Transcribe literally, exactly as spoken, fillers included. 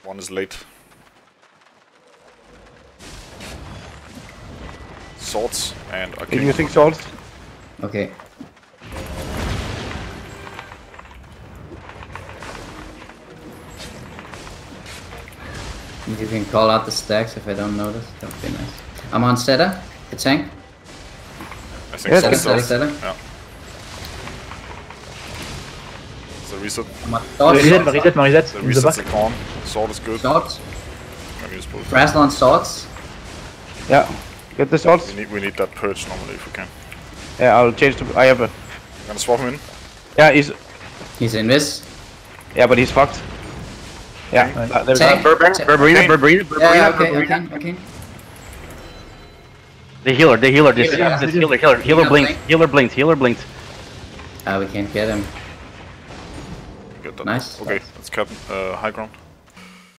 One is late. Swords and a king. Using swords. Okay. You can call out the stacks if I don't notice. That would be nice. I'm on Setter, the tank. I think Yes, so. Setter, Setter, Setter. Yeah. The reset. I'm on Swords. Reset, reset, reset. The In the reset's back. the con. Sword is good. Swords. Can use both. Frazzle on Swords. Yeah. Get the swords. We need we need that purge normally if we can. Yeah, I'll change to. I have a. I'm gonna swap him in. Yeah, he's. He's in this. Yeah, but he's fucked. Yeah. Okay. Uh, there's Tank. a Burberina, Burberina, Burberina, Burberina, Yeah, yeah, okay, Burberina. okay, okay. The healer, the healer, this, Yeah, this yeah. healer, healer, healer Yeah, blinked, thank- healer blinked, healer blinked. Ah, we can't get him. Get that. Nice. Okay, let's cap uh, high ground.